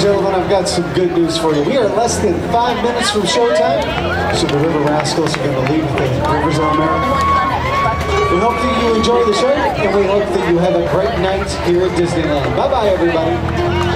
gentlemen, I've got some good news for you. We are less than 5 minutes from showtime, so the River Rascals are going to leave the rivers on there. We hope that you enjoy the show, and we hope that you have a great night here at Disneyland. Bye-bye, everybody.